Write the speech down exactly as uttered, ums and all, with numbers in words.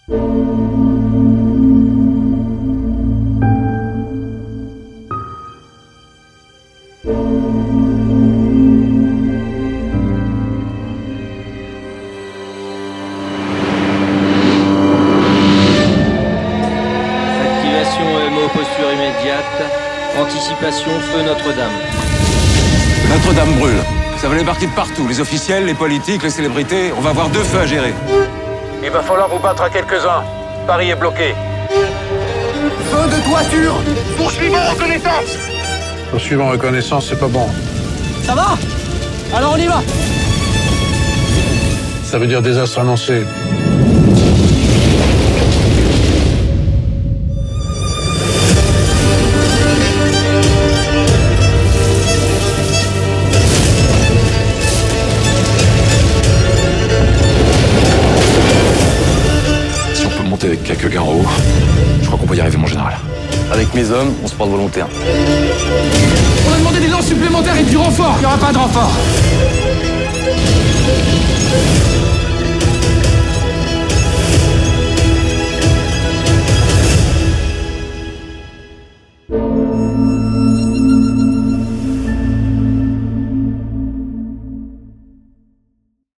Posture immédiate. Anticipation, feu Notre-Dame. Notre-Dame brûle. Ça va débarquer de partout. Les officiels, les politiques, les célébrités. On va avoir deux feux à gérer. Il va falloir vous battre à quelques-uns. Paris est bloqué. Feu de toiture. Poursuivons reconnaissance. Poursuivons reconnaissance, c'est pas bon. Ça va? Alors on y va. Ça veut dire désastre annoncé. Avec quelques gains en haut, je crois qu'on peut y arriver, mon général. Avec mes hommes, on se porte volontaire. On a demandé des lances supplémentaires et du renfort. Il n'y aura pas de renfort.